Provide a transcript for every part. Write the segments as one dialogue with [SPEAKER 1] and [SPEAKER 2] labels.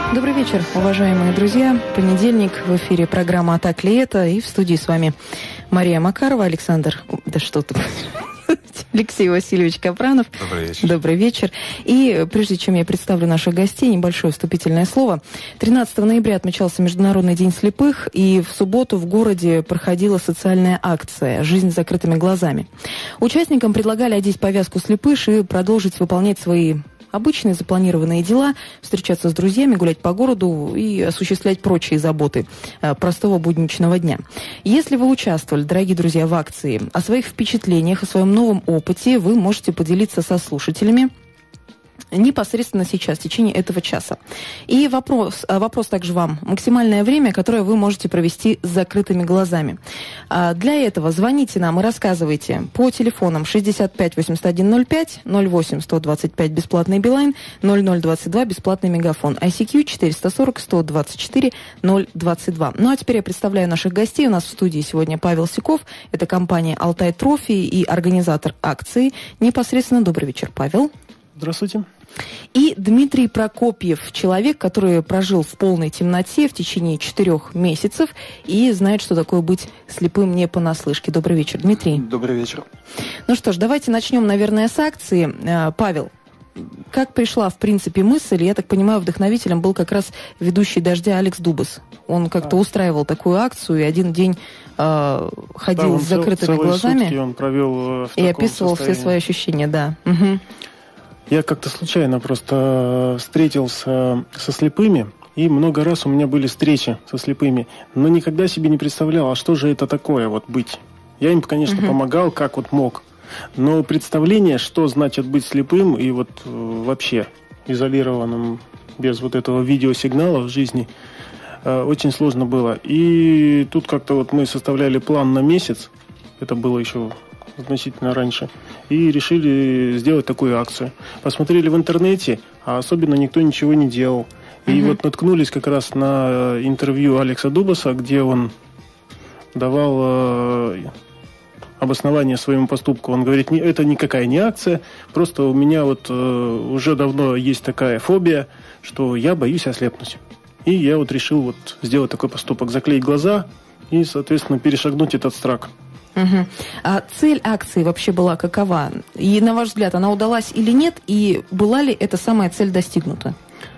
[SPEAKER 1] Добрый вечер, уважаемые друзья. Понедельник, в эфире программа «А так ли это?» И в студии с вами Мария Макарова, Александр... Да что ты... Алексей Васильевич Капранов.
[SPEAKER 2] Добрый вечер.
[SPEAKER 1] Добрый вечер. И прежде чем я представлю наших гостей, небольшое вступительное слово. 13 ноября отмечался Международный день слепых, и в субботу в городе проходила социальная акция «Жизнь с закрытыми глазами». Участникам предлагали одеть повязку слепыш и продолжить выполнять свои обычные запланированные дела, встречаться с друзьями, гулять по городу и осуществлять прочие заботы простого будничного дня. Если вы участвовали, дорогие друзья, в акции, о своих впечатлениях, о своем новом опыте вы можете поделиться со слушателями непосредственно сейчас, в течение этого часа. И вопрос также вам. Максимальное время, которое вы можете провести с закрытыми глазами. Для этого звоните нам и рассказывайте по телефонам 65 8105, 08 125 бесплатный Билайн, 0022 бесплатный Мегафон, ICQ 440 124 022. Ну а теперь я представляю наших гостей. У нас в студии сегодня Павел Сиков, это компания «Алтай Трофи» и организатор акции. Непосредственно добрый вечер, Павел.
[SPEAKER 3] Здравствуйте.
[SPEAKER 1] И Дмитрий Прокопьев, человек, который прожил в полной темноте в течение 4 месяцев и знает, что такое быть слепым не понаслышке. Добрый вечер, Дмитрий.
[SPEAKER 3] Добрый вечер.
[SPEAKER 1] Ну что ж, давайте начнем, наверное, с акции. Павел, как пришла, в принципе, мысль? Я так понимаю, вдохновителем был как раз ведущий «Дождя» Алекс Дубас. Он как-то устраивал такую акцию и один день ходил с закрытыми глазами.
[SPEAKER 3] Сутки он провел в
[SPEAKER 1] и описывал
[SPEAKER 3] состоянии.
[SPEAKER 1] все свои ощущения, да. Угу.
[SPEAKER 3] Я как-то случайно просто встретился со слепыми, и много раз у меня были встречи со слепыми, но никогда себе не представлял, а что же это такое, вот быть. Я им, конечно, помогал, как вот мог, но представление, что значит быть слепым и вот вообще изолированным, без вот этого видеосигнала в жизни, очень сложно было. И тут как-то вот мы составляли план на месяц, это было еще значительно раньше, и решили сделать такую акцию. Посмотрели в интернете, а особенно никто ничего не делал. И вот наткнулись как раз на интервью Алекса Дубаса, где он давал обоснование своему поступку. Он говорит, это никакая не акция, просто у меня вот уже давно есть такая фобия, что я боюсь ослепнуть. И я вот решил вот сделать такой поступок, заклеить глаза и, соответственно, перешагнуть этот страх.
[SPEAKER 1] Угу. А цель акции вообще была какова? И, на ваш взгляд, она удалась или нет? И была ли эта самая цель достигнута?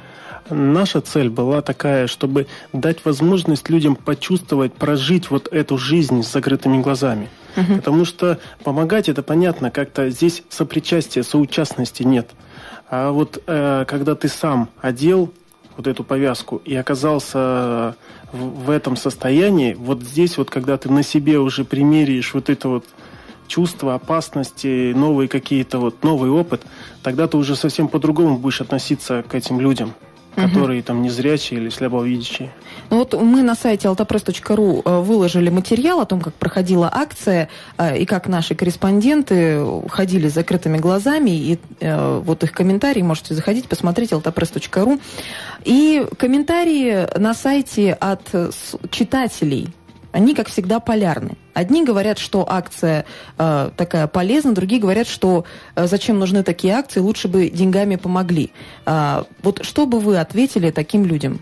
[SPEAKER 3] Наша цель была такая, чтобы дать возможность людям почувствовать, прожить вот эту жизнь с закрытыми глазами. Угу. Потому что помогать, это понятно, как-то здесь сопричастия, соучастности нет. А вот когда ты сам одел вот эту повязку и оказался в этом состоянии, вот здесь вот, когда ты на себе уже примеряешь вот это вот чувство опасности, новые какие-то вот, новый опыт, тогда ты уже совсем по-другому будешь относиться к этим людям, которые там незрячие или слабовидящие.
[SPEAKER 1] Ну вот мы на сайте altapress.ru выложили материал о том, как проходила акция, и как наши корреспонденты ходили с закрытыми глазами, и вот их комментарии, можете заходить, посмотреть, altapress.ru. И комментарии на сайте от читателей, они, как всегда, полярны. Одни говорят, что акция такая полезна, другие говорят, что зачем нужны такие акции, лучше бы деньгами помогли. Вот что бы вы ответили таким людям?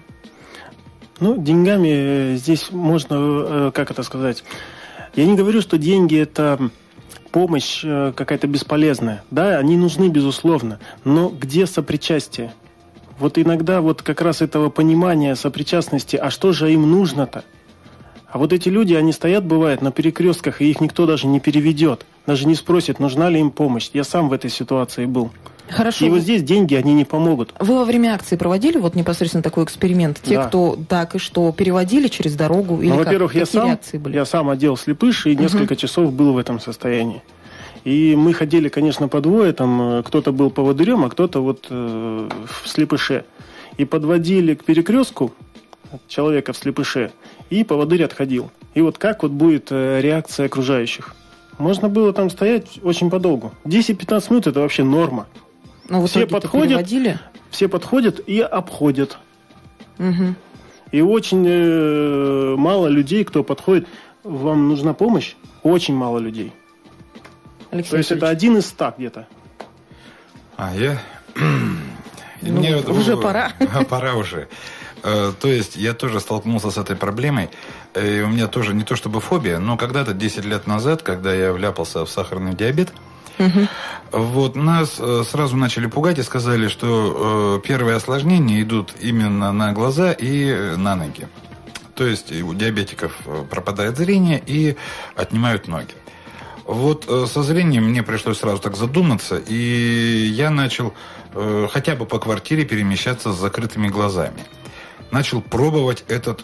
[SPEAKER 3] Ну, деньгами здесь можно, как это сказать, я не говорю, что деньги – это помощь какая-то бесполезная. Да, они нужны, безусловно, но где сопричастие? Вот иногда вот как раз этого понимания сопричастности, а что же им нужно-то? А вот эти люди, они стоят, бывает, на перекрестках, и их никто даже не переведет. Даже не спросит, нужна ли им помощь. Я сам в этой ситуации был.
[SPEAKER 1] Хорошо.
[SPEAKER 3] И вот здесь деньги, они не помогут.
[SPEAKER 1] Вы во время акции проводили вот непосредственно такой эксперимент? Те, кто так и что, переводили через дорогу? Или
[SPEAKER 3] во-первых, я сам одел слепыш и несколько часов был в этом состоянии. И мы ходили, конечно, по двое, там кто-то был поводырем, а кто-то вот в слепыше. И подводили к перекрестку человека в слепыше, и поводырь отходил. И вот как вот будет реакция окружающих? Можно было там стоять очень подолгу. 10-15 минут – это вообще норма.
[SPEAKER 1] Но
[SPEAKER 3] все подходят и обходят.
[SPEAKER 1] Угу.
[SPEAKER 3] И очень мало людей, кто подходит. Вам нужна помощь? Очень мало людей.
[SPEAKER 1] Алексей
[SPEAKER 3] То есть это 1 из 100 где-то.
[SPEAKER 2] Мне
[SPEAKER 1] уже пора.
[SPEAKER 2] Пора уже. То есть я тоже столкнулся с этой проблемой. И у меня тоже не то чтобы фобия, но когда-то 10 лет назад, когда я вляпался в сахарный диабет, вот нас сразу начали пугать и сказали, что первые осложнения идут именно на глаза и на ноги. То есть у диабетиков пропадает зрение и отнимают ноги. Вот со зрением мне пришлось сразу так задуматься, и я начал хотя бы по квартире перемещаться с закрытыми глазами. Начал пробовать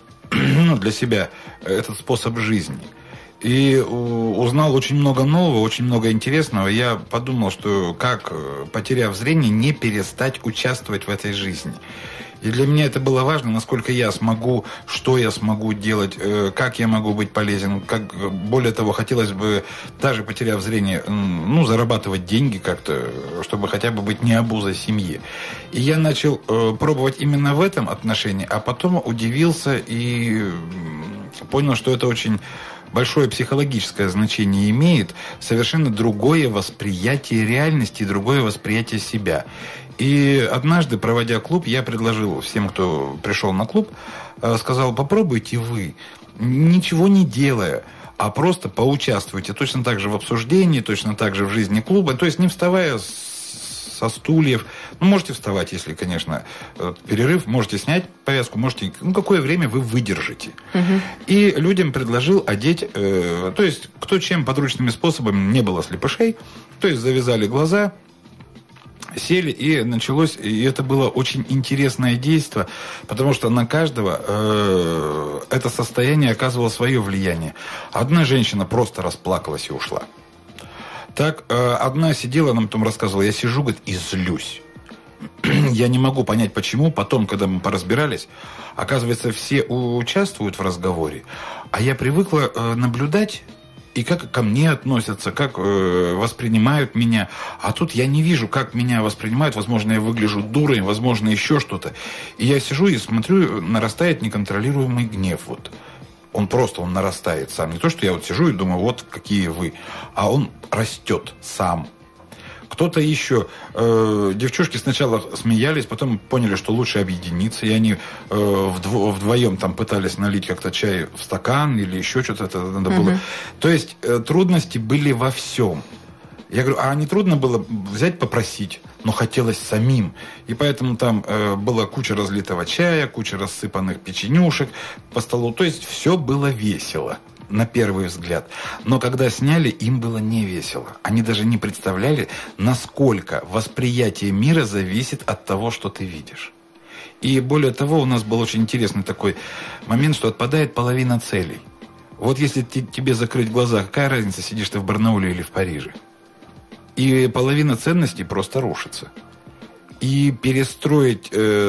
[SPEAKER 2] для себя этот способ жизни. И узнал очень много нового, очень много интересного. Я подумал, что как, потеряв зрение, не перестать участвовать в этой жизни. И для меня это было важно, насколько я смогу, что я смогу делать, как я могу быть полезен. Более того, хотелось бы, даже потеряв зрение, зарабатывать деньги как-то, чтобы хотя бы быть не обузой семьи. И я начал пробовать именно в этом отношении, а потом удивился и понял, что это очень большое психологическое значение имеет, совершенно другое восприятие реальности, другое восприятие себя. И однажды, проводя клуб, я предложил всем, кто пришел на клуб, сказал: попробуйте вы, ничего не делая, а просто поучаствуйте точно так же в обсуждении, точно так же в жизни клуба, то есть не вставая со стульев. Можете вставать, если, конечно, перерыв, можете снять повязку, можете, какое время вы выдержите. И людям предложил одеть, то есть кто чем подручными способами, не было слепышей, то есть завязали глаза, сели, и началось, и это было очень интересное действие, потому что на каждого это состояние оказывало свое влияние. Одна женщина просто расплакалась и ушла. Так, одна сидела, она потом рассказывала: я сижу, говорит, и злюсь. Я не могу понять, почему. Потом, когда мы поразбирались, оказывается, все участвуют в разговоре, а я привыкла наблюдать, и как ко мне относятся, как воспринимают меня. А тут я не вижу, как меня воспринимают. Возможно, я выгляжу дурой, возможно, еще что-то. И я сижу и смотрю, нарастает неконтролируемый гнев. Вот. Он нарастает сам. Не то, что я вот сижу и думаю, вот какие вы. А он растет сам. Кто-то еще, девчушки сначала смеялись, потом поняли, что лучше объединиться, и они вдвоем там пытались налить как-то чай в стакан или еще что-то это надо было. То есть трудности были во всем. Я говорю, а не трудно было взять, попросить, но хотелось самим. И поэтому там была куча разлитого чая, куча рассыпанных печенюшек по столу. То есть все было весело. На первый взгляд. Но когда сняли, им было не весело. Они даже не представляли, насколько восприятие мира зависит от того, что ты видишь. И более того, у нас был очень интересный такой момент, что отпадает половина целей. Вот если тебе закрыть глаза, какая разница, сидишь ты в Барнауле или в Париже? И половина ценностей просто рушится. И перестроить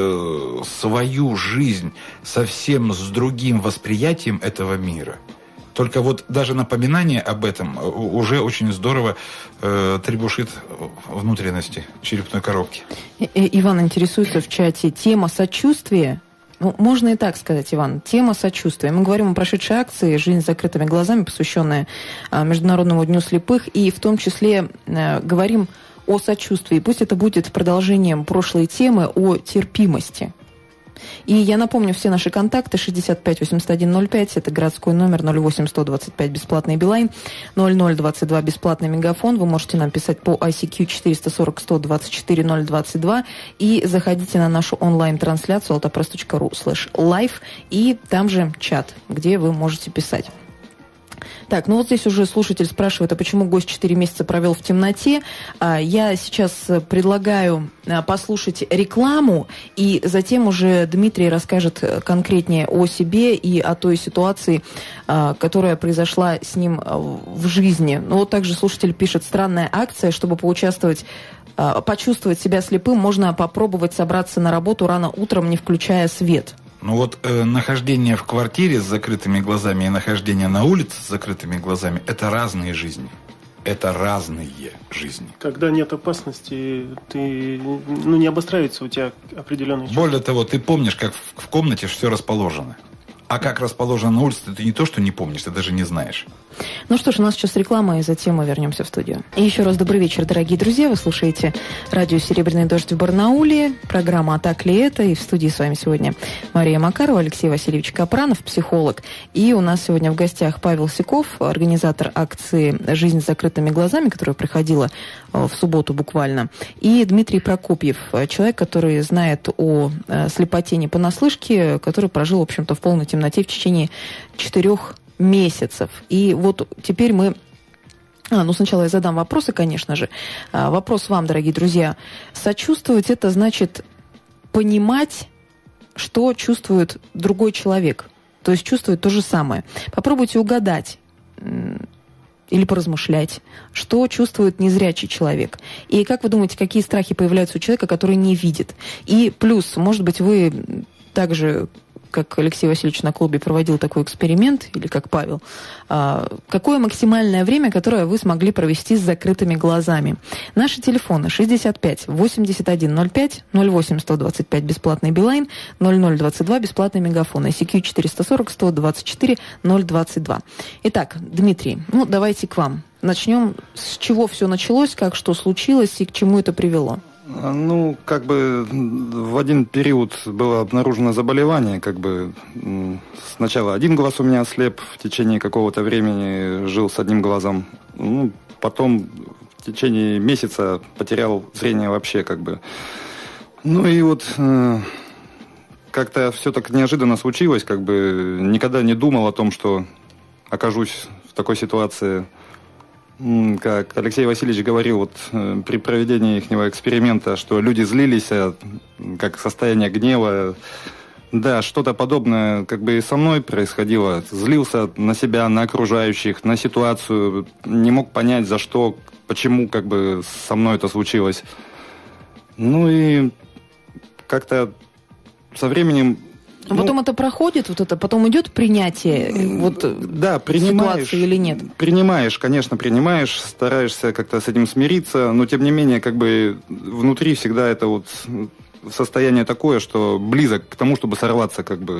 [SPEAKER 2] свою жизнь совсем с другим восприятием этого мира. Только вот даже напоминание об этом уже очень здорово требушит внутренности черепной коробки.
[SPEAKER 1] Иван интересуется в чате. Тема сочувствия. Можно и так сказать, Иван. Тема сочувствия. Мы говорим о прошедшей акции «Жизнь с закрытыми глазами», посвященная Международному дню слепых. И в том числе говорим о сочувствии. Пусть это будет продолжением прошлой темы о терпимости. И я напомню все наши контакты: 65 81 05, это городской номер, 08 125 бесплатный Билайн, 0022 бесплатный Мегафон. Вы можете нам писать по ICQ 440 124 022 и заходите на нашу онлайн-трансляцию altapress.ru/live, и там же чат, где вы можете писать. Так, вот здесь уже слушатель спрашивает, а почему гость 4 месяца провел в темноте? Я сейчас предлагаю послушать рекламу, и затем уже Дмитрий расскажет конкретнее о себе и о той ситуации, которая произошла с ним в жизни. Вот также слушатель пишет: странная акция, чтобы почувствовать себя слепым, можно попробовать собраться на работу рано утром, не включая свет.
[SPEAKER 2] Нахождение в квартире с закрытыми глазами и нахождение на улице с закрытыми глазами – это разные жизни. Это разные жизни.
[SPEAKER 3] Когда нет опасности, ты не обостряется у тебя определенный чувство.
[SPEAKER 2] Более того, ты помнишь, как в комнате все расположено. А как расположена улица, ты не то, что не помнишь, ты даже не знаешь.
[SPEAKER 1] Ну что ж, у нас сейчас реклама, и затем мы вернемся в студию. И еще раз добрый вечер, дорогие друзья. Вы слушаете радио «Серебряный дождь» в Барнауле. Программа «А так ли это?» И в студии с вами сегодня Мария Макарова, Алексей Васильевич Капранов, психолог. И у нас сегодня в гостях Павел Сиков, организатор акции «Жизнь с закрытыми глазами», которая проходила в субботу буквально. И Дмитрий Прокопьев, человек, который знает о слепоте не понаслышке, который прожил, в общем-то, в полной темноте в течение 4 месяцев. И вот теперь мы... сначала я задам вопросы, конечно же. Вопрос вам, дорогие друзья. Сочувствовать — это значит понимать, что чувствует другой человек. То есть чувствует то же самое. Попробуйте угадать или поразмышлять, что чувствует незрячий человек. И как вы думаете, какие страхи появляются у человека, который не видит? И плюс, может быть, вы также, как Алексей Васильевич на клубе проводил такой эксперимент, или как Павел, какое максимальное время, которое вы смогли провести с закрытыми глазами? Наши телефоны 65 81 05 08 125 бесплатный Билайн, 0022 бесплатный Мегафон, ICQ 440 124 022. Итак, Дмитрий, давайте к вам. Начнем, с чего все началось, как что случилось и к чему это привело?
[SPEAKER 4] В один период было обнаружено заболевание, сначала один глаз у меня ослеп, в течение какого-то времени жил с одним глазом, потом в течение месяца потерял зрение вообще, как-то все так неожиданно случилось, никогда не думал о том, что окажусь в такой ситуации. Как Алексей Васильевич говорил при проведении их эксперимента, что люди злились, как состояние гнева. Да, что-то подобное и со мной происходило. Злился на себя, на окружающих, на ситуацию. Не мог понять, за что, почему со мной это случилось. И как-то со временем...
[SPEAKER 1] Потом это проходит, потом идет принятие ситуации или нет?
[SPEAKER 4] Конечно, принимаешь, стараешься как-то с этим смириться, но тем не менее, внутри всегда это состояние такое, что близок к тому, чтобы сорваться,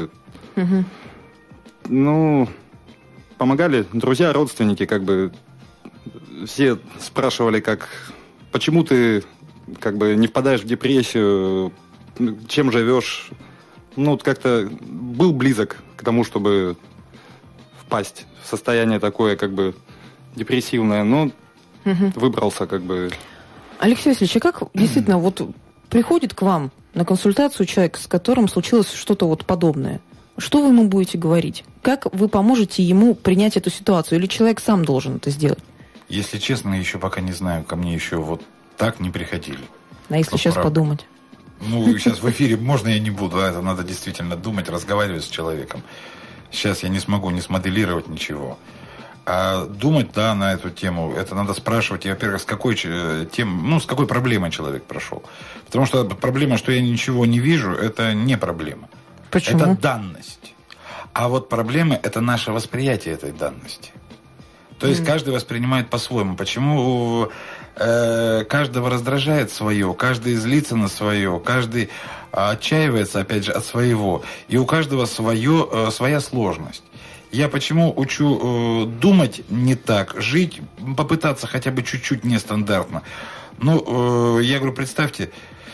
[SPEAKER 1] Угу.
[SPEAKER 4] Помогали друзья, родственники, все спрашивали, почему ты не впадаешь в депрессию, чем живешь. Как-то был близок к тому, чтобы впасть в состояние такое, депрессивное, но выбрался,
[SPEAKER 1] Алексей Васильевич, а как действительно приходит к вам на консультацию человек, с которым случилось что-то подобное? Что вы ему будете говорить? Как вы поможете ему принять эту ситуацию? Или человек сам должен это сделать?
[SPEAKER 2] Если честно, еще пока не знаю, ко мне еще так не приходили.
[SPEAKER 1] А если сейчас подумать?
[SPEAKER 2] Сейчас в эфире можно, я не буду, это надо действительно думать, разговаривать с человеком. Сейчас я не смогу не смоделировать ничего. А думать, на эту тему, это надо спрашивать, во-первых, с какой проблемой человек прошел. Потому что проблема, что я ничего не вижу, это не проблема.
[SPEAKER 1] Почему?
[SPEAKER 2] Это данность. А проблема, это наше восприятие этой данности. То есть каждый воспринимает по-своему. Почему каждого раздражает свое, каждый злится на свое, каждый отчаивается, опять же, от своего. И у каждого своя сложность. Я почему учу думать не так, жить, попытаться хотя бы чуть-чуть нестандартно. Я говорю, представьте,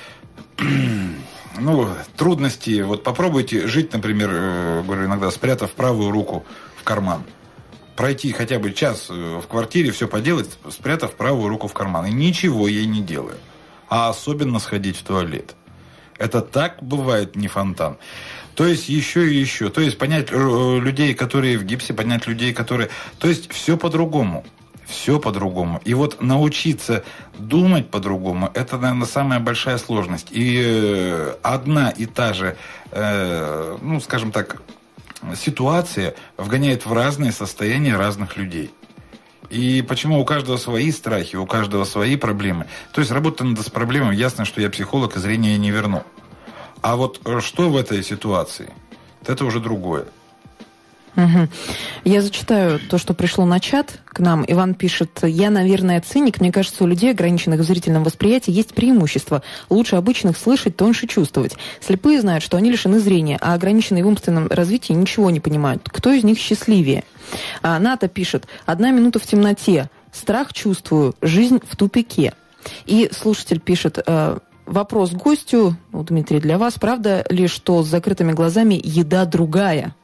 [SPEAKER 2] трудности. Попробуйте жить, например, говорю иногда, спрятав правую руку в карман. Пройти хотя бы час в квартире, все поделать, спрятав правую руку в карман. И ничего ей не делаю. А особенно сходить в туалет. Это так бывает не фонтан. То есть еще и еще. То есть понять людей, которые в гипсе, понять людей, которые... То есть все по-другому. Все по-другому. И научиться думать по-другому, это, наверное, самая большая сложность. И одна и та же, скажем так, ситуация вгоняет в разные состояния разных людей. И почему у каждого свои страхи, у каждого свои проблемы. То есть работа надо с проблемой. Ясно, что я психолог, и зрение я не верну. А что в этой ситуации? Это уже другое.
[SPEAKER 1] Угу. Я зачитаю то, что пришло на чат к нам. Иван пишет: я, наверное, циник. Мне кажется, у людей, ограниченных в зрительном восприятии, есть преимущество. Лучше обычных слышать, тоньше чувствовать. Слепые знают, что они лишены зрения, а ограниченные в умственном развитии ничего не понимают. Кто из них счастливее? Ната пишет: 1 минута в темноте. Страх чувствую. Жизнь в тупике. И слушатель пишет: вопрос к гостю, Дмитрий, для вас. Правда ли, что с закрытыми глазами еда другая?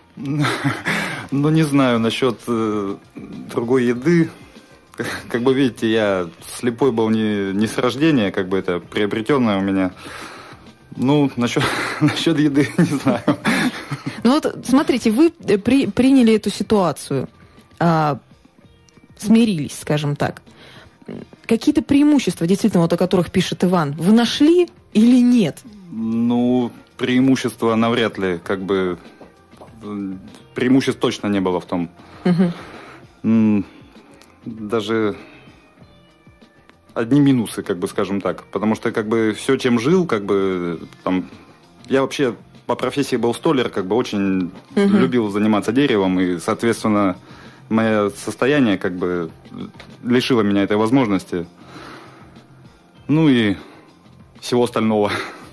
[SPEAKER 4] Ну, не знаю насчет другой еды. Как бы видите, я слепой был не с рождения, как бы это приобретенное у меня. Ну, насчет еды не знаю.
[SPEAKER 1] Ну вот, смотрите, вы приняли эту ситуацию, смирились, скажем так. Какие-то преимущества, действительно, вот о которых пишет Иван, вы нашли или нет?
[SPEAKER 4] Ну, преимущества навряд ли, как бы... Преимуществ точно не было в том. Угу. Даже одни минусы, как бы, скажем так. Потому что, как бы, все, чем жил, как бы, там... Я вообще по профессии был столяр, как бы, очень любил заниматься деревом, и, соответственно, мое состояние, как бы, лишило меня этой возможности. Ну и всего остального.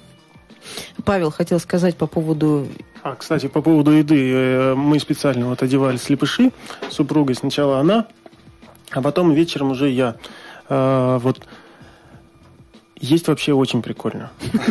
[SPEAKER 1] Павел хотел сказать по поводу...
[SPEAKER 3] Кстати, по поводу еды. Мы специально вот одевали слепыши с супругой. Сначала она, а потом вечером уже я. Вот есть вообще очень прикольно.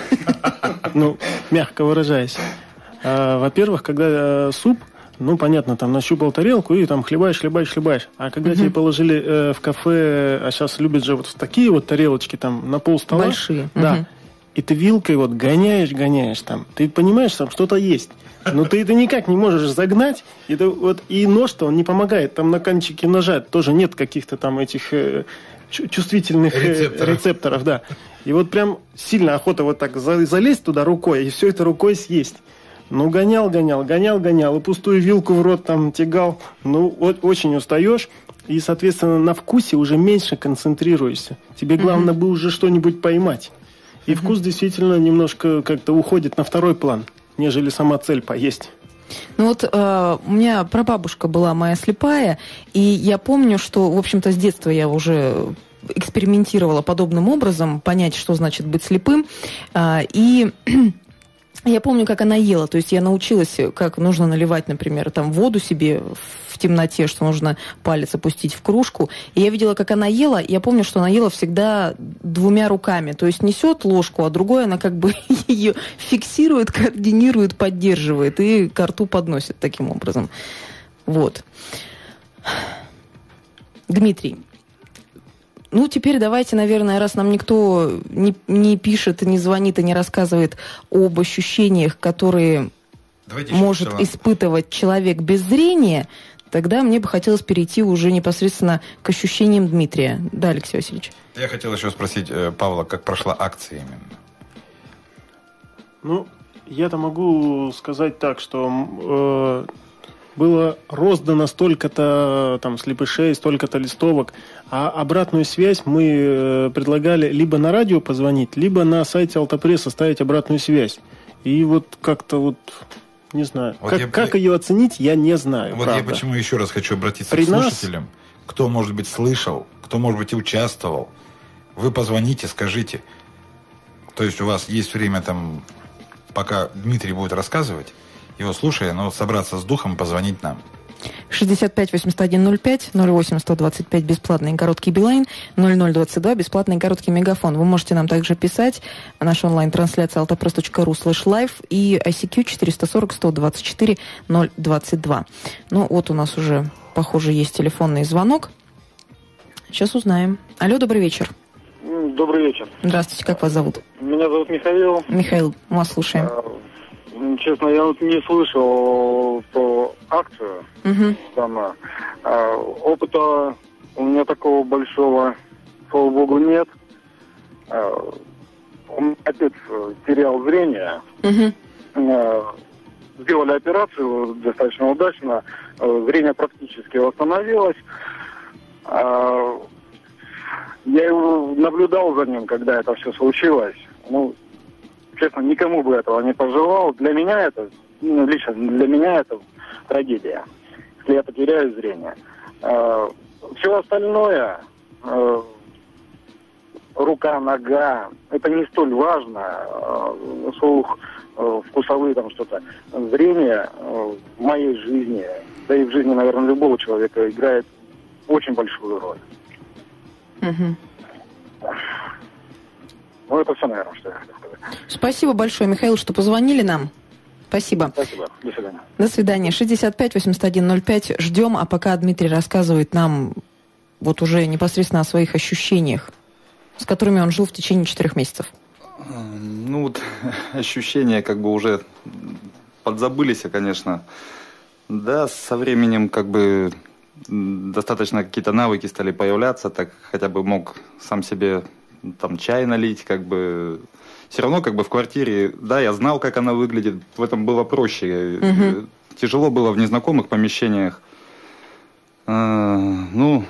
[SPEAKER 3] Ну, мягко выражаясь. Во-первых, когда суп, ну, понятно, там нащупал тарелку и там хлебаешь. А когда тебе положили в кафе, а сейчас любят же вот в такие вот тарелочки там на пол стола.
[SPEAKER 1] Большие.
[SPEAKER 3] Да. И ты вилкой вот гоняешь там. Ты понимаешь, там что-то есть. Но ты это никак не можешь загнать. Это вот, и нож-то он не помогает. Там на кончике ножа тоже нет каких-то там этих чувствительных рецепторов. Да. И вот прям сильно охота вот так залезть туда рукой и все это рукой съесть. Ну, гонял. И пустую вилку в рот там тягал. Ну, вот очень устаешь. И, соответственно, на вкусе уже меньше концентрируешься. Тебе главное бы уже что-нибудь поймать. И вкус действительно немножко как-то уходит на второй план, нежели сама цель поесть.
[SPEAKER 1] Ну вот у меня прабабушка была моя слепая, и я помню, что, в общем-то, с детства я уже экспериментировала подобным образом, понять, что значит быть слепым. И я помню, как она ела. То есть я научилась, как нужно наливать, например, там воду себе в темноте, что нужно палец опустить в кружку. И я видела, как она ела. Я помню, что она ела всегда 2 руками. То есть несет ложку, а другой она как бы ее фиксирует, координирует, поддерживает и ко рту подносит таким образом. Вот. Дмитрий. Ну, теперь давайте, наверное, раз нам никто не пишет, не звонит и не рассказывает об ощущениях, которые может испытывать человек без зрения, тогда мне бы хотелось перейти уже непосредственно к ощущениям Дмитрия. Да, Алексей Васильевич?
[SPEAKER 2] Я хотел еще спросить Павла, как прошла акция именно?
[SPEAKER 3] Ну, я-то могу сказать так, что... было роздано столько-то там слепышей, столько-то листовок, а обратную связь мы предлагали либо на радио позвонить, либо на сайте Алтапресс оставить обратную связь. И вот как-то вот, не знаю, вот как ее оценить, я не знаю.
[SPEAKER 2] Вот правда. Я почему еще раз хочу обратиться к слушателям, кто, может быть, слышал, кто, может быть, и участвовал. Вы позвоните, скажите. То есть у вас есть время там, пока Дмитрий будет рассказывать, его слушая, но собраться с духом, позвонить нам.
[SPEAKER 1] 65-81-05, 08-125, бесплатный короткий Билайн, 0022, бесплатный короткий мегафон. Вы можете нам также писать. Наша онлайн-трансляция altapress.ru/live и ICQ 440-124-022. Ну, вот у нас уже, похоже, есть телефонный звонок. Сейчас узнаем. Алло, добрый вечер.
[SPEAKER 5] Добрый вечер.
[SPEAKER 1] Здравствуйте, как вас зовут?
[SPEAKER 5] Меня зовут Михаил.
[SPEAKER 1] Михаил, мы вас слушаем.
[SPEAKER 5] Честно, я вот не слышал про акцию. Там, опыта у меня такого большого, слава богу, нет. У меня отец терял зрение. Сделали операцию достаточно удачно. Зрение практически восстановилось. Я его наблюдал за ним, когда это все случилось. Ну, честно, никому бы этого не пожелал. Для меня это, лично для меня это трагедия, если я потеряю зрение. Все остальное, рука, нога, это не столь важно, слух, вкусовые там что-то. Зрение в моей жизни, да и в жизни, наверное, любого человека играет очень большую роль.
[SPEAKER 1] Угу.
[SPEAKER 5] Ну, это все, наверное, что я хотел сказать.
[SPEAKER 1] Спасибо большое, Михаил, что позвонили нам. Спасибо.
[SPEAKER 5] Спасибо. До свидания.
[SPEAKER 1] До свидания. 65-81-05. Ждем, а пока Дмитрий рассказывает нам вот уже непосредственно о своих ощущениях, с которыми он жил в течение 4 месяцев.
[SPEAKER 4] Ну, вот ощущения как бы уже подзабылись, конечно. Да, со временем как бы достаточно какие-то навыки стали появляться, так хотя бы мог сам себе там чай налить, как бы... Все равно как бы в квартире, да, я знал, как она выглядит, в этом было проще. Угу. Тяжело было в незнакомых помещениях. Что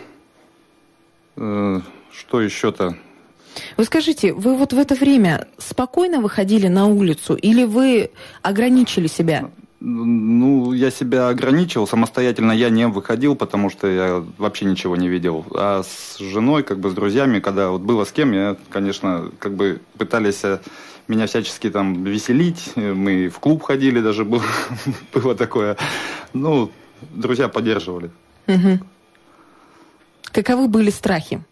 [SPEAKER 4] еще-то?
[SPEAKER 1] Вы скажите, вы вот в это время спокойно выходили на улицу или вы ограничили себя?
[SPEAKER 4] Ну, я себя ограничил, самостоятельно я не выходил, потому что я вообще ничего не видел. А с женой, как бы с друзьями, когда вот было с кем, я, конечно, как бы пытались меня всячески там веселить. Мы в клуб ходили, даже было такое. Ну, друзья поддерживали.
[SPEAKER 1] Угу. Каковы были страхи?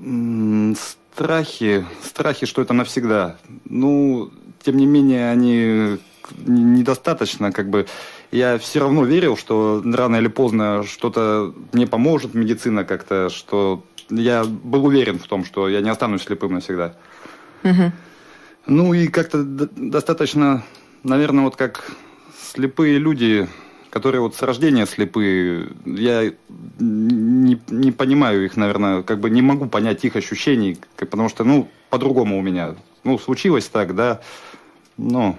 [SPEAKER 4] Страхи, что это навсегда. Ну, тем не менее, они... недостаточно, как бы, я все равно верил, что рано или поздно что-то мне поможет, медицина как-то, что я был уверен в том, что я не останусь слепым навсегда. Угу. Ну и как-то достаточно, наверное, вот как слепые люди, которые вот с рождения слепые, я не понимаю их, наверное, как бы не могу понять их ощущений, потому что, ну, по-другому у меня. Ну, случилось так, да, но...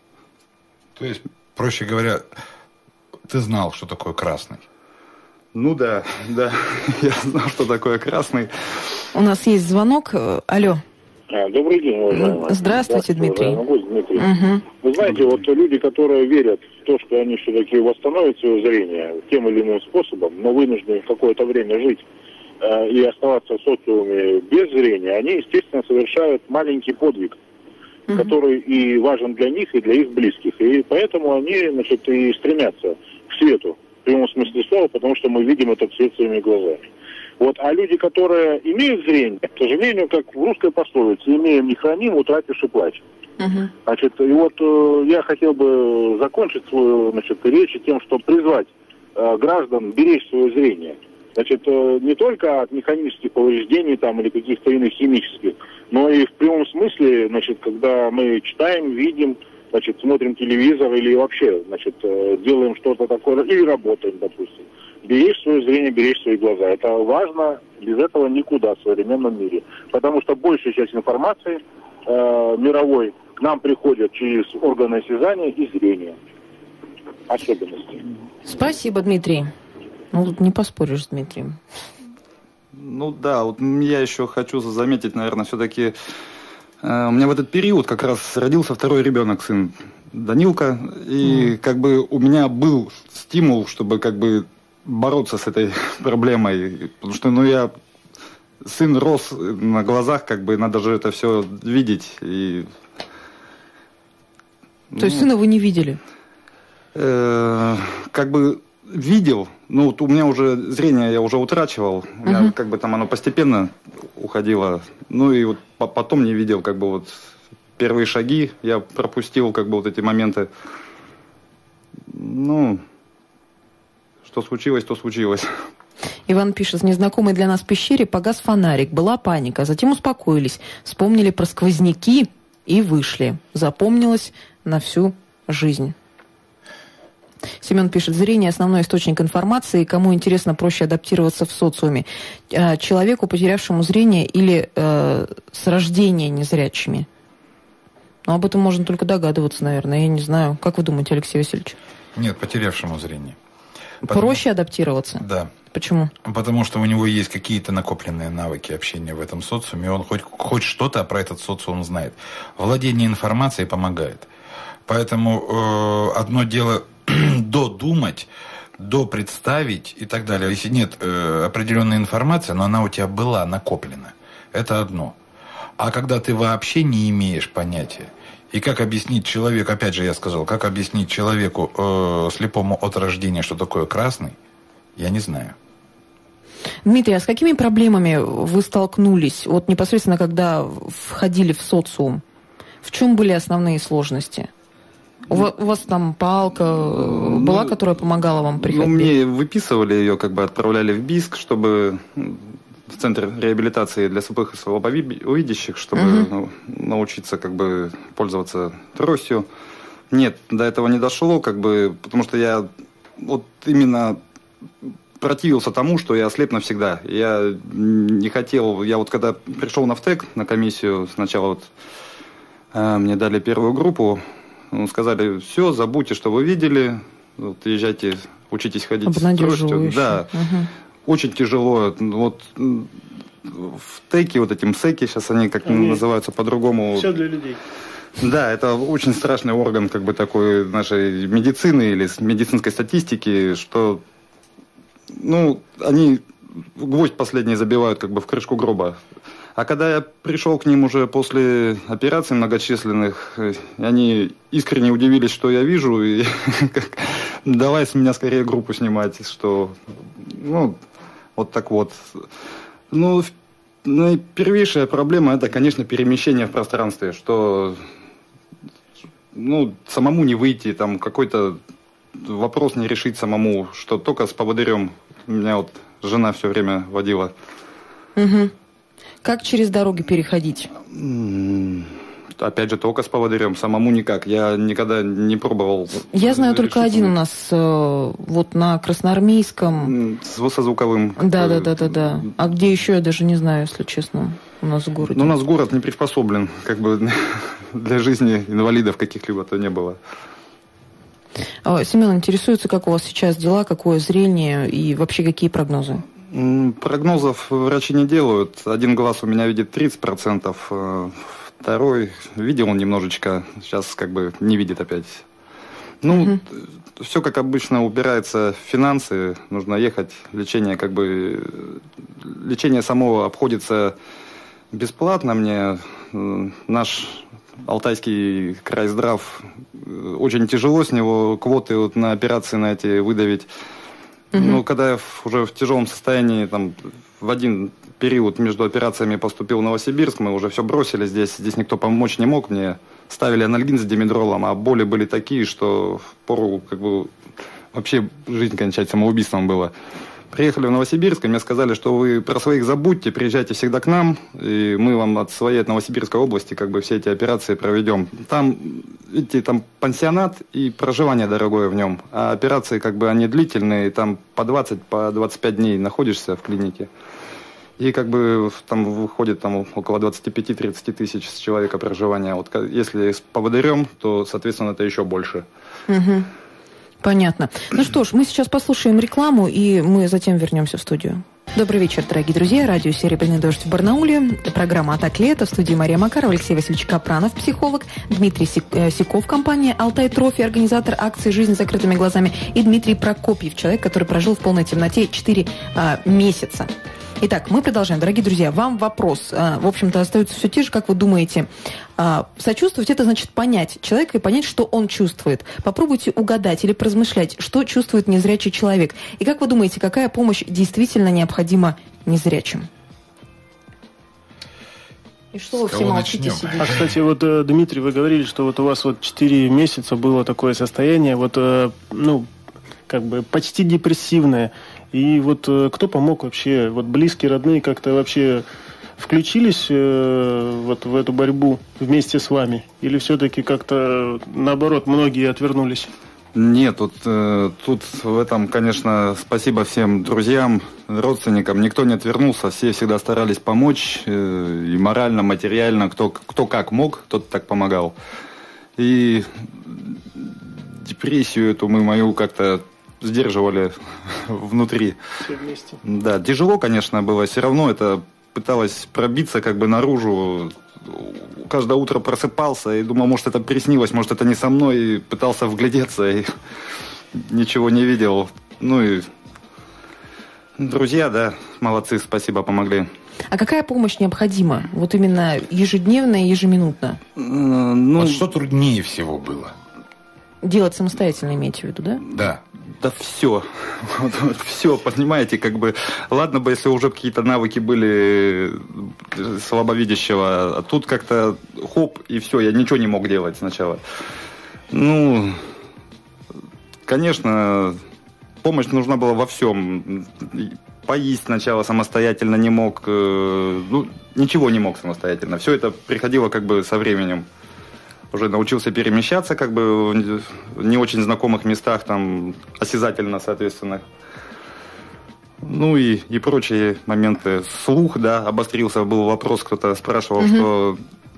[SPEAKER 2] То есть, проще говоря, ты знал, что такое красный?
[SPEAKER 4] Ну да, я знал, что такое красный.
[SPEAKER 1] У нас есть звонок. Алло.
[SPEAKER 5] Добрый день, уважаемый.
[SPEAKER 1] Здравствуйте, Дмитрий.
[SPEAKER 5] Дмитрий.
[SPEAKER 1] Угу.
[SPEAKER 5] Вы знаете, вот люди, которые верят в то, что они все-таки восстановят свое зрение тем или иным способом, но вынуждены какое-то время жить и оставаться в социуме без зрения, они, естественно, совершают маленький подвиг, который и важен для них, и для их близких. И поэтому они, значит, и стремятся к свету, в прямом смысле слова, потому что мы видим этот свет своими глазами. Вот. А люди, которые имеют зрение, к сожалению, как в русской пословице, имеем не храним, утратишь и плачем. Значит, и вот я хотел бы закончить свою, значит, речь тем, что призвать граждан беречь свое зрение. Значит, не только от механических повреждений там, или каких-то иных химических, но и в прямом смысле, значит, когда мы читаем, видим, значит, смотрим телевизор или вообще, значит, делаем что-то такое, или работаем, допустим. Беречь свое зрение, беречь свои глаза. Это важно, без этого никуда в современном мире. Потому что большая часть информации мировой к нам приходит через органы осязания и зрения. Особенности.
[SPEAKER 1] Спасибо, Дмитрий. Ну, тут не поспоришь с Дмитрием.
[SPEAKER 4] Ну да, вот я еще хочу заметить, наверное, все-таки у меня в этот период как раз родился второй ребенок, сын Данилка, и как бы у меня был стимул, чтобы как бы бороться с этой проблемой, потому что, сын рос на глазах, как бы надо же это все видеть. И,
[SPEAKER 1] То есть сына вы не видели?
[SPEAKER 4] Как бы видел, вот у меня уже зрение я уже утрачивал, у меня как бы там оно постепенно уходило, и вот потом не видел, как бы вот первые шаги я пропустил, как бы вот эти моменты. Что случилось, то случилось.
[SPEAKER 1] Иван пишет, в незнакомой для нас пещере погас фонарик, была паника, затем успокоились, вспомнили про сквозняки и вышли. Запомнилось на всю жизнь. Семен пишет, зрение – основной источник информации, кому интересно, проще адаптироваться в социуме. Человеку, потерявшему зрение или с рождения незрячими. Но об этом можно только догадываться, наверное, я не знаю. Как вы думаете, Алексей Васильевич?
[SPEAKER 2] Нет, потерявшему зрение.
[SPEAKER 1] Проще адаптироваться?
[SPEAKER 2] Да.
[SPEAKER 1] Почему?
[SPEAKER 2] Потому что у него есть какие-то накопленные навыки общения в этом социуме, и он хоть что-то про этот социум знает. Владение информацией помогает. Поэтому одно дело додумать, допредставить и так далее. Если нет определенной информации, но она у тебя была накоплена, это одно. А когда ты вообще не имеешь понятия, и как объяснить человеку, опять же я сказал, как объяснить человеку слепому от рождения, что такое красный, я не знаю.
[SPEAKER 1] Дмитрий, а с какими проблемами вы столкнулись, вот непосредственно когда входили в социум? В чем были основные сложности? У вас там палка была, которая помогала вам приходить?
[SPEAKER 4] Мне выписывали ее, как бы отправляли в БИСК, чтобы в Центр реабилитации для слепых и слабовидящих, чтобы научиться как бы пользоваться тростью. Нет, до этого не дошло, как бы, потому что я вот именно противился тому, что я ослеп навсегда. Я не хотел, я вот когда пришел на ВТЭК, на комиссию, сначала вот мне дали первую группу, сказали, все, забудьте, что вы видели, вот, езжайте, учитесь ходить с тростью. Да. Очень тяжело. Вот в ТЭКе, вот этим СЭКе, сейчас они как называются по-другому.
[SPEAKER 3] Все для людей.
[SPEAKER 4] Да, это очень страшный орган как бы такой нашей медицины или медицинской статистики, что они гвоздь последний забивают как бы в крышку гроба. А когда я пришел к ним уже после операций многочисленных, они искренне удивились, что я вижу, и давай с меня скорее группу снимать, что, вот так вот. Первейшая проблема – это, конечно, перемещение в пространстве, что, самому не выйти, там, какой-то вопрос не решить самому, что только с поводырем. Меня вот жена все время водила.
[SPEAKER 1] Угу. Как через дороги переходить?
[SPEAKER 4] Опять же, только с поводырем, самому никак. Я никогда не пробовал.
[SPEAKER 1] Я знаю только один у нас вот на Красноармейском.
[SPEAKER 4] Со звуковым.
[SPEAKER 1] Да. А где еще, я даже не знаю, если честно, у нас в городе.
[SPEAKER 4] У нас город не приспособлен, как бы для жизни инвалидов каких-либо то не было.
[SPEAKER 1] Семен интересуется, как у вас сейчас дела, какое зрение и вообще какие прогнозы?
[SPEAKER 4] Прогнозов врачи не делают. Один глаз у меня видит 30%, второй видел он немножечко, сейчас как бы не видит опять. Все как обычно упирается в финансы, нужно ехать, лечение самого обходится бесплатно мне. Наш Алтайский крайздрав, очень тяжело с него квоты вот на операции на эти выдавить. Когда я уже в тяжелом состоянии, там, в один период между операциями поступил в Новосибирск, мы уже все бросили здесь никто помочь не мог мне. Ставили анальгин с димедролом, а боли были такие, что впору как бы вообще жизнь кончать самоубийством было. Приехали в Новосибирск, и мне сказали, что вы про своих забудьте, приезжайте всегда к нам, и мы вам от Новосибирской области как бы все эти операции проведем. Там, видите, там пансионат и проживание дорогое в нем, а операции как бы они длительные, там по 20, по 25 дней находишься в клинике. И как бы там выходит там, около 25-30 тысяч с человека проживания. Вот если с поводырем, то, соответственно, это еще больше.
[SPEAKER 1] Угу. Понятно. Ну что ж, мы сейчас послушаем рекламу, и мы затем вернемся в студию. Добрый вечер, дорогие друзья. Радио «Серебряный дождь» в Барнауле. Программа «Атак лета». В студии Мария Макарова, Алексей Васильевич Капранов, психолог, Дмитрий Сиков, компания «Алтай Трофи», организатор акции «Жизнь с закрытыми глазами», и Дмитрий Прокопьев, человек, который прожил в полной темноте 4 месяца. Итак, мы продолжаем. Дорогие друзья, вам вопрос. В общем-то, остаются все те же, как вы думаете. Сочувствовать – это значит понять человека и понять, что он чувствует. Попробуйте угадать или поразмышлять, что чувствует незрячий человек. И как вы думаете, какая помощь действительно необходима незрячим? И что вы все молчите, сидите?
[SPEAKER 3] А, кстати, вот, Дмитрий, вы говорили, что вот у вас вот 4 месяца было такое состояние, вот, как бы почти депрессивное. И вот кто помог вообще? Вот близкие, родные как-то вообще включились вот в эту борьбу вместе с вами? Или все-таки как-то наоборот многие отвернулись?
[SPEAKER 4] Нет, тут в этом, конечно, спасибо всем друзьям, родственникам. Никто не отвернулся, все всегда старались помочь и морально, материально, кто как мог, тот так помогал. И депрессию эту мы мою как-то сдерживали внутри.
[SPEAKER 3] Все вместе.
[SPEAKER 4] Да, тяжело, конечно, было. Все равно это пыталось пробиться как бы наружу. Каждое утро просыпался и думал, может, это приснилось, может, это не со мной. И пытался вглядеться и ничего не видел. Ну и друзья, да, молодцы, спасибо, помогли.
[SPEAKER 1] А какая помощь необходима? Вот именно ежедневно и ежеминутно?
[SPEAKER 2] Вот что труднее всего было?
[SPEAKER 1] Делать самостоятельно, имеете в виду, да?
[SPEAKER 2] Да.
[SPEAKER 4] Да все. Вот все, понимаете, как бы... Ладно бы, если уже какие-то навыки были слабовидящего, а тут как-то хоп, и все, я ничего не мог делать сначала. Ну, конечно, помощь нужна была во всем. Поесть сначала самостоятельно не мог, ну, ничего не мог самостоятельно. Все это приходило как бы со временем. Уже научился перемещаться как бы в не очень знакомых местах, там, осязательно, соответственно. Ну и прочие моменты. Слух, да, обострился. Был вопрос, кто-то спрашивал, что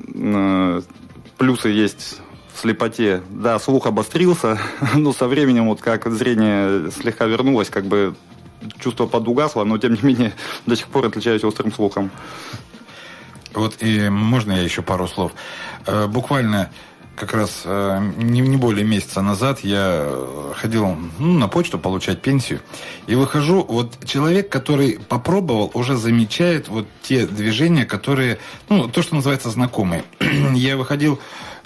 [SPEAKER 4] плюсы есть в слепоте. Да, слух обострился, но со временем, вот как зрение слегка вернулось, как бы чувство подугасло, но тем не менее до сих пор отличаюсь острым слухом.
[SPEAKER 2] Вот и можно я еще пару слов? Буквально как раз не более месяца назад я ходил на почту получать пенсию. И выхожу, вот человек, который попробовал, уже замечает вот те движения, которые, ну, то, что называется, знакомые. Я выходил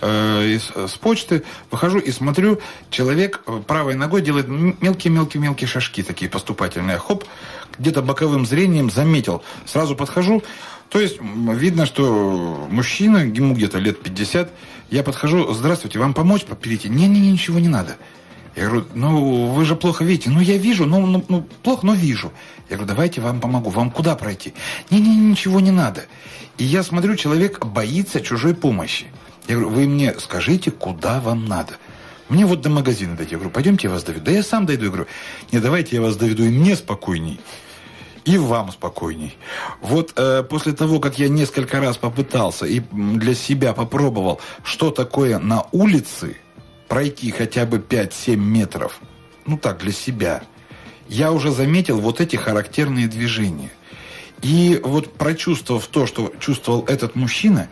[SPEAKER 2] с почты, выхожу и смотрю, человек правой ногой делает мелкие шажки, такие поступательные. Хоп, где-то боковым зрением заметил. Сразу подхожу. То есть видно, что мужчина, ему где-то лет 50. Я подхожу: здравствуйте, вам помочь перейти? Не-не-не, ничего не надо. Я говорю: ну вы же плохо видите. Ну я вижу, ну плохо, но вижу. Я говорю: давайте вам помогу. Вам куда пройти? Не-не-не, ничего не надо. И я смотрю, человек боится чужой помощи. Я говорю: вы мне скажите, куда вам надо? Мне вот до магазина дойти. Я говорю: пойдемте, я вас доведу. Да я сам дойду. Я говорю: не, давайте я вас доведу, и мне спокойней. И вам спокойней. Вот после того, как я несколько раз попытался и для себя попробовал, что такое на улице пройти хотя бы 5-7 метров, ну так, для себя, я уже заметил вот эти характерные движения. И вот прочувствовав то, что чувствовал этот мужчина,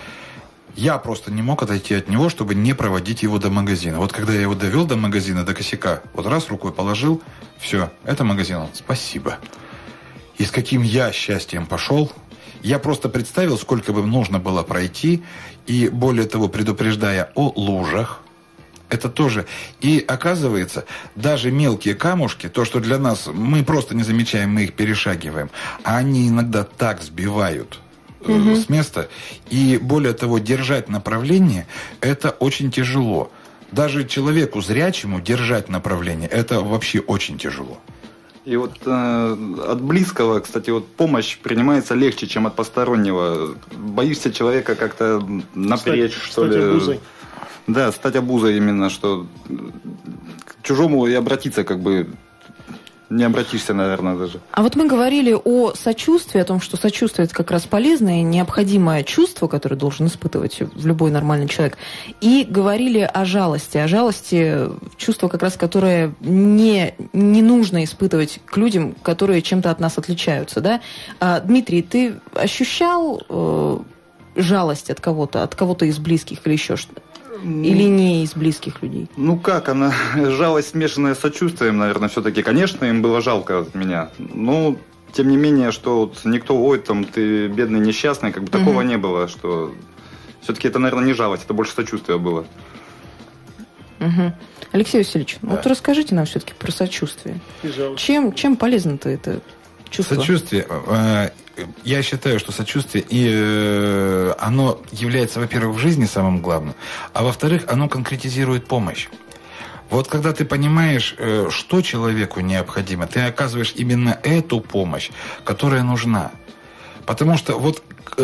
[SPEAKER 2] я просто не мог отойти от него, чтобы не проводить его до магазина. Вот когда я его довел до магазина, до косяка, вот раз рукой положил, все, это магазин, спасибо. И с каким я счастьем пошел. Я просто представил, сколько бы нужно было пройти. И более того, предупреждая о лужах. Это тоже. И оказывается, даже мелкие камушки, то, что для нас, мы просто не замечаем, мы их перешагиваем. А они иногда так сбивают с места. И более того, держать направление, это очень тяжело. Даже человеку зрячему держать направление, это вообще очень тяжело.
[SPEAKER 4] И вот от близкого, кстати, вот помощь принимается легче, чем от постороннего. Боишься человека как-то напрячь, что ли.
[SPEAKER 3] Стать обузой.
[SPEAKER 4] Да, стать обузой именно, что к чужому и обратиться как бы не обратишься, наверное, даже.
[SPEAKER 1] А вот мы говорили о сочувствии, о том, что сочувствие – это как раз полезное и необходимое чувство, которое должен испытывать в любой нормальный человек. И говорили о жалости чувство как раз, которое не нужно испытывать к людям, которые чем-то от нас отличаются, да? Дмитрий, ты ощущал жалость от кого-то из близких или еще что-то? Или не из близких людей?
[SPEAKER 4] Ну как она? Жалость, смешанная с сочувствием, наверное, все-таки. Конечно, им было жалко меня. Но, тем не менее, что вот никто, ой, там, ты бедный, несчастный, как бы такого не было, что... Все-таки это, наверное, не жалость, это больше сочувствие было.
[SPEAKER 1] Алексей Васильевич, вот расскажите нам все-таки про сочувствие. Чем полезно-то это чувство?
[SPEAKER 2] Сочувствие... Я считаю, что сочувствие, оно является, во-первых, в жизни самым главным, а во-вторых, оно конкретизирует помощь. Вот когда ты понимаешь, что человеку необходимо, ты оказываешь именно эту помощь, которая нужна. Потому что вот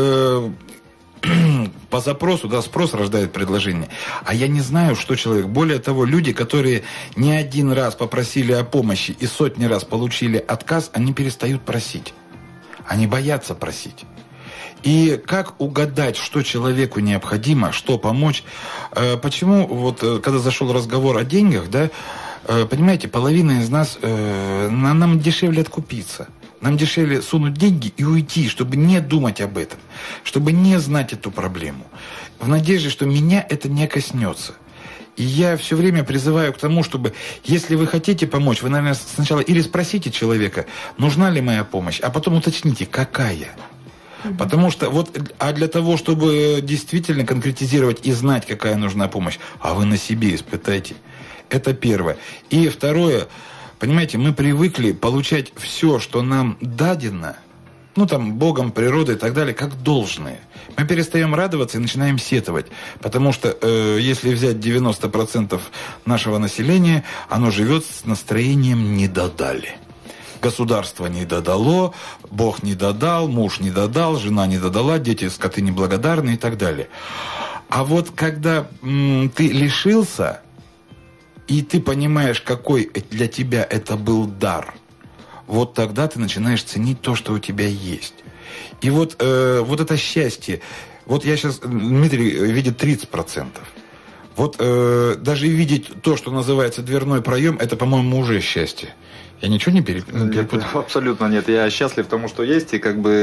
[SPEAKER 2] по запросу, да, спрос рождает предложение. А я не знаю, что человек... Более того, люди, которые не один раз попросили о помощи и сотни раз получили отказ, они перестают просить. Они боятся просить. И как угадать, что человеку необходимо, что помочь? Почему, вот когда зашел разговор о деньгах, да, понимаете, половина из нас, нам дешевле откупиться. Нам дешевле сунуть деньги и уйти, чтобы не думать об этом, чтобы не знать эту проблему. В надежде, что меня это не коснется. И я все время призываю к тому, чтобы, если вы хотите помочь, вы, наверное, сначала или спросите человека, нужна ли моя помощь, а потом уточните, какая. Потому что для того, чтобы действительно конкретизировать и знать, какая нужна помощь, а вы на себе испытайте. Это первое. И второе, понимаете, мы привыкли получать все, что нам дадено, Богом, природой и так далее, как должное. Мы перестаем радоваться и начинаем сетовать. Потому что, если взять 90% нашего населения, оно живет с настроением «не додали». Государство не додало, Бог не додал, муж не додал, жена не додала, дети, скоты неблагодарны и так далее. А вот когда ты лишился, и ты понимаешь, какой для тебя это был дар, вот тогда ты начинаешь ценить то, что у тебя есть. И вот это счастье. Вот я сейчас, Дмитрий видит 30%. Даже видеть то, что называется дверной проем, это, по-моему, уже счастье. Я ничего не перепутал?
[SPEAKER 4] Абсолютно нет. Я счастлив тому, что есть, и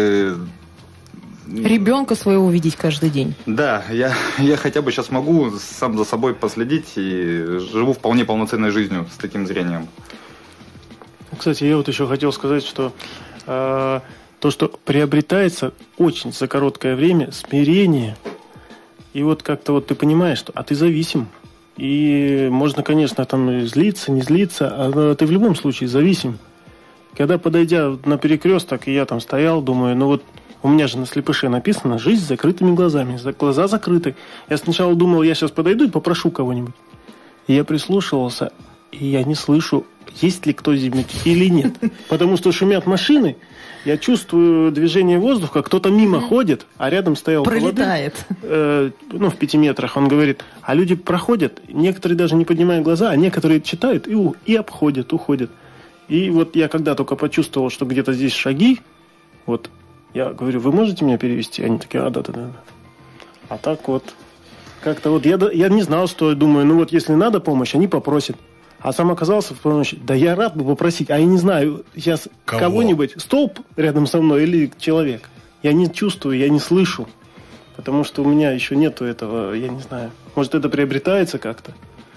[SPEAKER 1] Ребенка своего видеть каждый день.
[SPEAKER 4] Да, я хотя бы сейчас могу сам за собой последить и живу вполне полноценной жизнью с таким зрением.
[SPEAKER 3] Кстати, я еще хотел сказать, что то, что приобретается очень за короткое время, смирение, и как-то ты понимаешь, что ты зависим. И можно, конечно, злиться, не злиться, а ты в любом случае зависим. Когда, подойдя на перекресток, и я там стоял, думаю, у меня же на слепыше написано «Жизнь с закрытыми глазами». Глаза закрыты. Я сначала думал, я сейчас подойду и попрошу кого-нибудь. И я прислушивался, и я не слышу, есть ли кто-нибудь или нет. Потому что шумят машины, я чувствую движение воздуха, кто-то мимо ходит, а рядом стоял
[SPEAKER 1] пролетает.
[SPEAKER 3] В 5 метрах. Он говорит, а люди проходят, некоторые даже не поднимают глаза, а некоторые читают и обходят, уходят. И я когда только почувствовал, что где-то здесь шаги, я говорю, вы можете меня перевести? Они такие, да. А так как-то я не знал, что думаю, если надо помощь, они попросят. А сам оказался в помощи. Да я рад бы попросить, а я не знаю, сейчас кого-нибудь, столб рядом со мной или человек. Я не чувствую, я не слышу. Потому что у меня еще нету этого, я не знаю. Может, это приобретается как-то?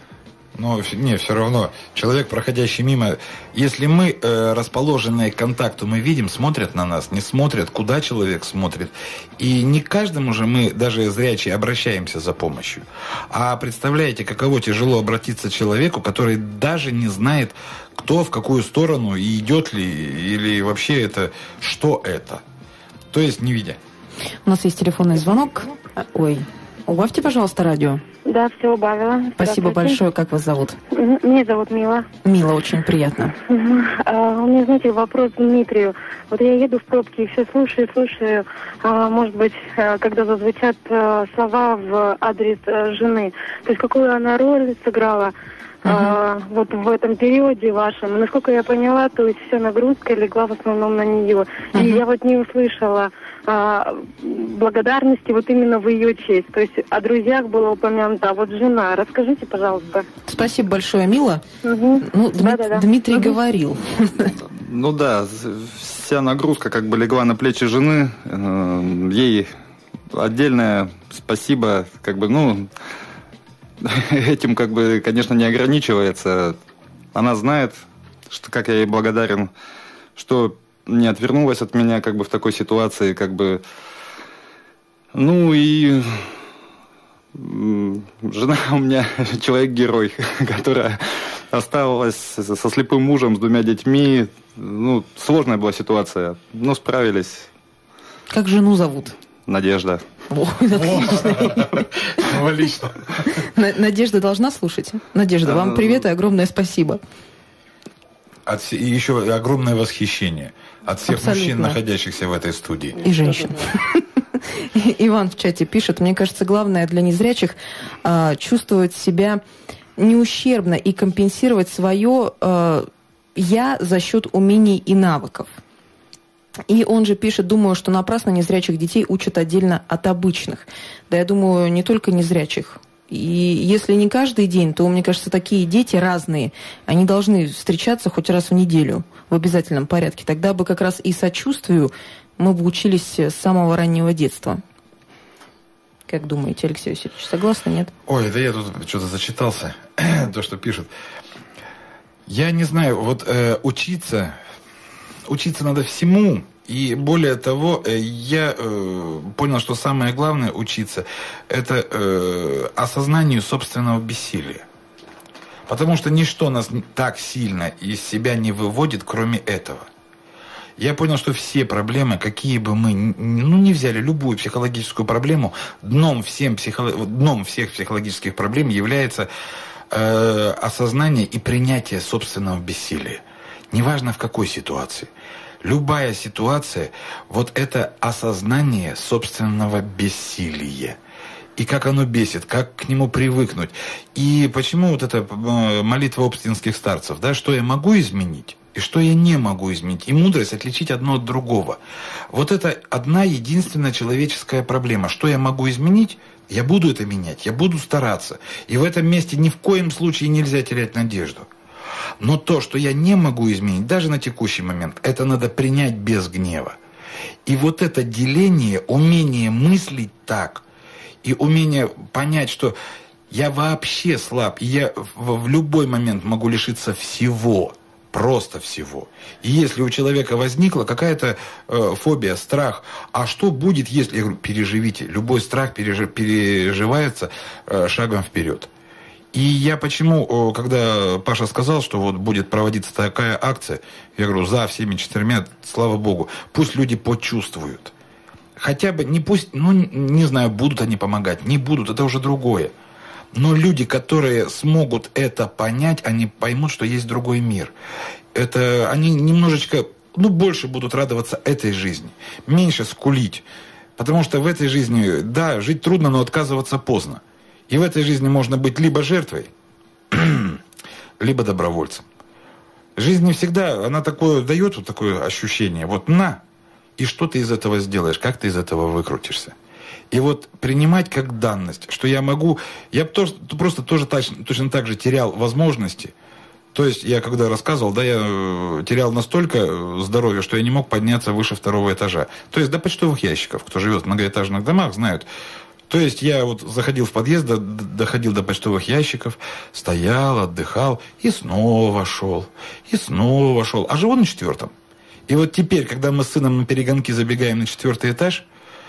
[SPEAKER 2] Все равно. Человек, проходящий мимо, если мы расположенные к контакту, мы видим, смотрят на нас, не смотрят, куда человек смотрит. И не к каждому же мы, даже зрячие, обращаемся за помощью. А представляете, каково тяжело обратиться к человеку, который даже не знает, кто в какую сторону, и идет ли, или вообще что это. То есть не видя.
[SPEAKER 1] У нас есть телефонный звонок. Убавьте, пожалуйста, радио.
[SPEAKER 6] Да, все убавила.
[SPEAKER 1] Спасибо большое. Как вас зовут?
[SPEAKER 6] Меня зовут Мила.
[SPEAKER 1] Мила, очень приятно.
[SPEAKER 6] У меня, знаете, вопрос к Дмитрию. Я еду в пробке и все слушаю. Может быть, когда зазвучат слова в адрес жены. То есть, какую она роль сыграла в этом периоде вашем. Насколько я поняла, то есть вся нагрузка легла в основном на нее. И я не услышала благодарности именно в ее честь. То есть о друзьях было упомянуто. А жена, расскажите, пожалуйста.
[SPEAKER 1] Спасибо большое, Мила. Дмитрий говорил.
[SPEAKER 4] Вся нагрузка легла на плечи жены. Ей отдельное спасибо, этим, конечно, не ограничивается. Она знает, что, как я ей благодарен, что не отвернулась от меня, в такой ситуации, и жена у меня человек-герой, которая осталась со слепым мужем, с 2 детьми. Сложная была ситуация, но справились.
[SPEAKER 1] Как жену зовут?
[SPEAKER 4] Надежда.
[SPEAKER 2] Отлично.
[SPEAKER 1] Надежда должна слушать. Надежда, вам привет и огромное спасибо.
[SPEAKER 2] И еще огромное восхищение от всех мужчин, находящихся в этой студии.
[SPEAKER 1] И женщин. Иван в чате пишет, мне кажется, главное для незрячих чувствовать себя неущербно и компенсировать свое «я» за счет умений и навыков. И он же пишет, думаю, что напрасно незрячих детей учат отдельно от обычных. Да, я думаю, не только незрячих. И если не каждый день, то, мне кажется, такие дети разные, они должны встречаться хоть раз в неделю в обязательном порядке. Тогда бы как раз и сочувствию мы бы учились с самого раннего детства. Как думаете, Алексей Васильевич, согласны, нет?
[SPEAKER 2] Ой, да я тут что-то зачитался, то, что пишут. Я не знаю, вот учиться надо всему. И более того, я понял, что самое главное учиться – это осознанию собственного бессилия. Потому что ничто нас так сильно из себя не выводит, кроме этого. Я понял, что все проблемы, какие бы мы не взяли, любую психологическую проблему, дном всех психологических проблем является осознание и принятие собственного бессилия. Неважно в какой ситуации. Любая ситуация, вот это осознание собственного бессилия. И как оно бесит, как к нему привыкнуть. И почему вот эта молитва обстинских старцев, да, что я могу изменить и что я не могу изменить. И мудрость отличить одно от другого. Вот это одна единственная человеческая проблема. Что я могу изменить, я буду это менять, я буду стараться. И в этом месте ни в коем случае нельзя терять надежду. Но то, что я не могу изменить, даже на текущий момент, это надо принять без гнева. И вот это деление, умение мыслить так, и умение понять, что я вообще слаб, и я в любой момент могу лишиться всего, просто всего. И если у человека возникла какая-то фобия, страх, а что будет, если, я говорю, переживите, любой страх переживается шагом вперед. И я почему, когда Паша сказал, что вот будет проводиться такая акция, я говорю, за всеми 4, слава богу, пусть люди почувствуют. Хотя бы, не пусть, не знаю, будут они помогать, не будут, это уже другое. Но люди, которые смогут это понять, они поймут, что есть другой мир. Это они немножечко, больше будут радоваться этой жизни, меньше скулить. Потому что в этой жизни, да, жить трудно, но отказываться поздно. И в этой жизни можно быть либо жертвой, либо добровольцем. Жизнь не всегда, она такое дает вот такое ощущение. Вот на, и что ты из этого сделаешь, как ты из этого выкрутишься. И вот принимать как данность, что я могу... Я просто тоже точно так же терял возможности. То есть я когда рассказывал, да, я терял настолько здоровье, что я не мог подняться выше 2-го этажа. То есть до почтовых ящиков, кто живет в многоэтажных домах, знают. То есть я вот заходил в подъезд, доходил до почтовых ящиков, стоял, отдыхал и снова шел, а живу на 4-м. И вот теперь, когда мы с сыном на перегонки забегаем на 4-й этаж,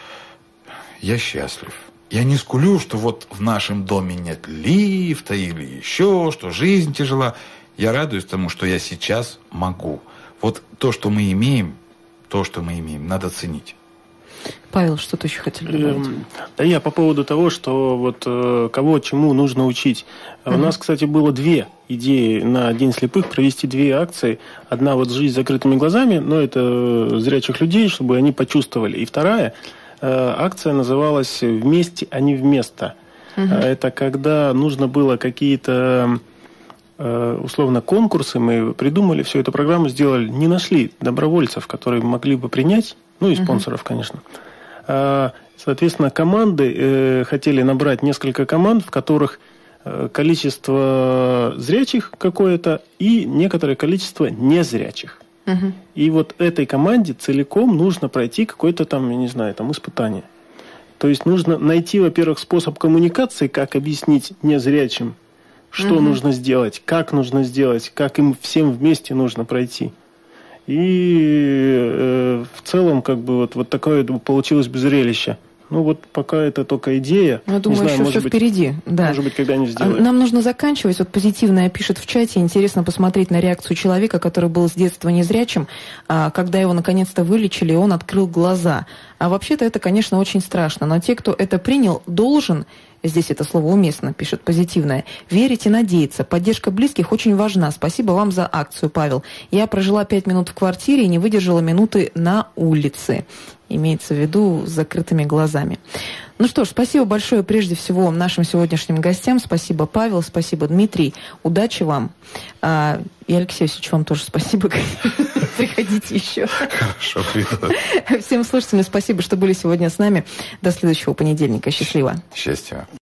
[SPEAKER 2] я счастлив. Я не скулю, что вот в нашем доме нет лифта или еще, что жизнь тяжела. Я радуюсь тому, что я сейчас могу. Вот то, что мы имеем, надо ценить.
[SPEAKER 1] Павел, что-то еще хотели добавить?
[SPEAKER 3] Да я по поводу того, что вот кого чему нужно учить. У нас, кстати, было 2 идеи на День слепых провести 2 акции. Одна вот «Жизнь с закрытыми глазами», но это зрячих людей, чтобы они почувствовали. И вторая акция называлась «Вместе, а не вместо». Это когда нужно было какие-то условно конкурсы, мы придумали всю эту программу, сделали, не нашли добровольцев, которые могли бы принять, и спонсоров, конечно. Соответственно, команды хотели набрать несколько команд, в которых количество зрячих какое-то и некоторое количество незрячих. И вот этой команде целиком нужно пройти какое-то там, я не знаю, там испытание. То есть нужно найти, во-первых, способ коммуникации, как объяснить незрячим, что нужно сделать, как им всем вместе нужно пройти. И в целом, как бы, вот такое получилось бы зрелище. Вот пока это только идея.
[SPEAKER 1] Я думаю, еще все впереди. Да.
[SPEAKER 3] Может быть, когда-нибудь сделаем.
[SPEAKER 1] Нам нужно заканчивать. Вот позитивное пишет в чате. Интересно посмотреть на реакцию человека, который был с детства незрячим. Когда его наконец-то вылечили, он открыл глаза. А вообще-то это, конечно, очень страшно. Но те, кто это принял, должен... Здесь это слово уместно, пишет позитивное. Верить и надеяться. Поддержка близких очень важна. Спасибо вам за акцию, Павел. Я прожила 5 минут в квартире и не выдержала минуты на улице. Имеется в виду с закрытыми глазами. Ну что ж, спасибо большое прежде всего нашим сегодняшним гостям. Спасибо, Павел, спасибо, Дмитрий. Удачи вам. И Алексей Васильевич, вам тоже спасибо. Приходите еще.
[SPEAKER 2] Хорошо, приду.
[SPEAKER 1] Всем слушателям спасибо, что были сегодня с нами. До следующего понедельника. Счастливо.
[SPEAKER 2] Счастья.